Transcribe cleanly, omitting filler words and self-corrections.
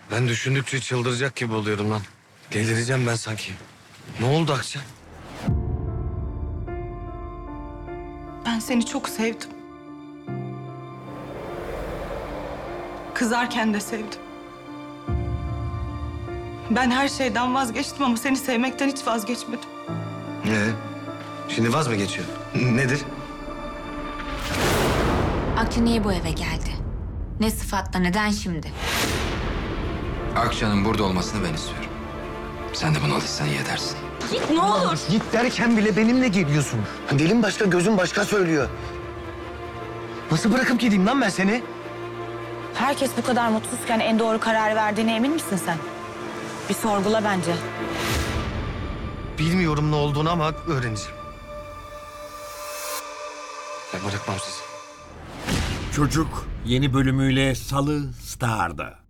Ben düşündükçe çıldıracak gibi oluyorum lan. Delireceğim ben sanki. Ne oldu Akça? Ben seni çok sevdim. Kızarken de sevdim. Ben her şeyden vazgeçtim ama seni sevmekten hiç vazgeçmedim. Şimdi vaz mı geçiyor? Nedir? Akça niye bu eve geldi? Ne sıfatla, neden şimdi? Akça'nın burada olmasını ben istiyorum. Sen de buna alışsan iyi edersin. Git ne olur. Git derken bile benimle geliyorsun. Dilin başka, gözün başka söylüyor. Nasıl bırakıp gideyim lan ben seni? Herkes bu kadar mutsuzken en doğru kararı verdiğine emin misin sen? Bir sorgula bence. Bilmiyorum ne olduğunu ama öğreneceğim. Ben bırakmam sizi. Çocuk yeni bölümüyle Salı Star'da.